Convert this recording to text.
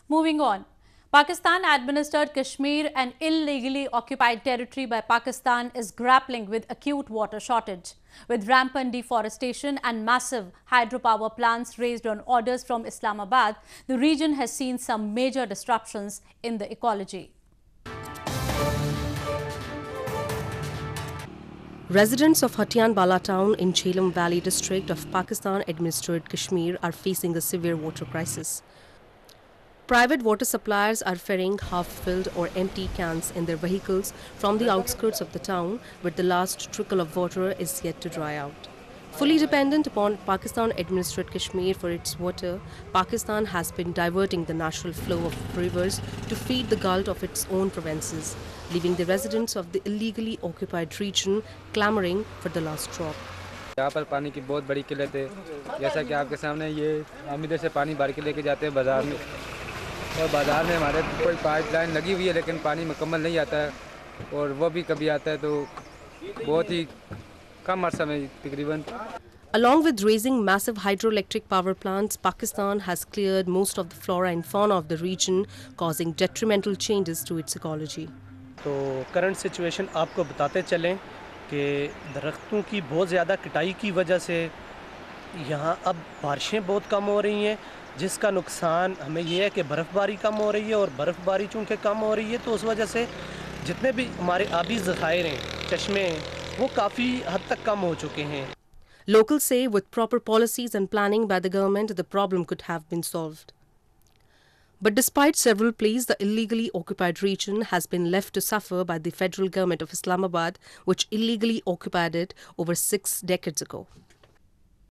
Moving on. Pakistan-administered Kashmir, an illegally occupied territory by Pakistan, is grappling with acute water shortage. With rampant deforestation and massive hydropower plants raised on orders from Islamabad, the region has seen some major disruptions in the ecology. Residents of Hatiyan-Bala town in Jhelum Valley district of Pakistan-administered Kashmir are facing a severe water crisis. Private water suppliers are ferrying half-filled or empty cans in their vehicles from the outskirts of the town, where the last trickle of water is yet to dry out. Fully dependent upon Pakistan-administered Kashmir for its water, Pakistan has been diverting the natural flow of rivers to feed the gulf of its own provinces, leaving the residents of the illegally occupied region clamoring for the last drop. यहाँ पर पानी की बहुत बड़ी किल्लत है, जैसा कि आपके सामने ये हम इधर से पानी भर के लेके जाते हैं बाज़ार में, और बाज़ार में हमारे कोई पाइपलाइन लगी हुई है लेकिन पानी मुकम्मल नहीं आता है, और वो भी कभी आता है तो बहुत ही कम अर्सा में तकरीबन. Along with raising massive hydroelectric power plants, Pakistan has cleared most of the flora and fauna of the region, causing detrimental changes to its ecology. तो करंट सिचुएशन आपको बताते चलें कि दरख्तों की बहुत ज़्यादा कटाई की वजह से यहाँ अब बारिशें बहुत कम हो रही हैं, जिसका नुकसान हमें ये है कि बर्फ़बारी कम हो रही है, और बर्फ़बारी चूँकि कम हो रही है तो उस वजह से जितने भी हमारे आबी ज़खायर हैं, चश्मे हैं, वो काफ़ी हद तक कम हो चुके हैं. Locals say with proper policies and planning by the government, the problem could have been solved. But despite several pleas, the illegally occupied region has been left to suffer by the federal government of Islamabad, which illegally occupied it over 6 decades ago.